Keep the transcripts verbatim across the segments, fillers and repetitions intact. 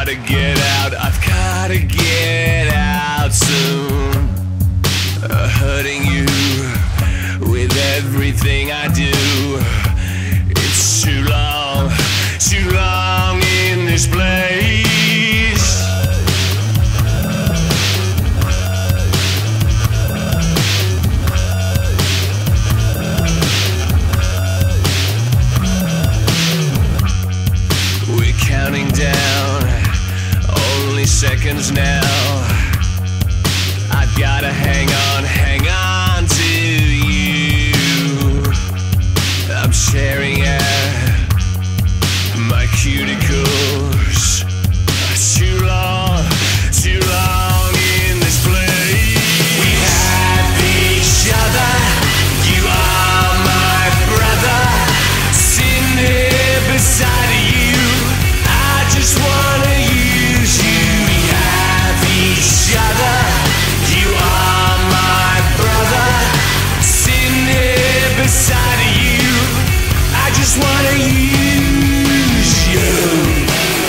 gotta get out, I've gotta get out soon. uh, Hurting you with everything I do. It's too long, too long in this place. Counting down, only seconds now. I've gotta hang on, hang on to you. I'm staring at my cuticles. Too long, too long in this place. We have each other, you are my brother, sitting here beside you. Just wanna use you. We have each other, you are my brother, sitting here beside you. I just wanna use you.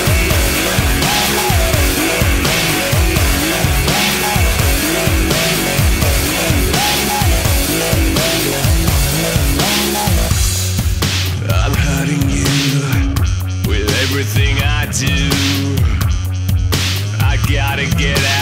I'm hurting you with everything I do. I gotta get out.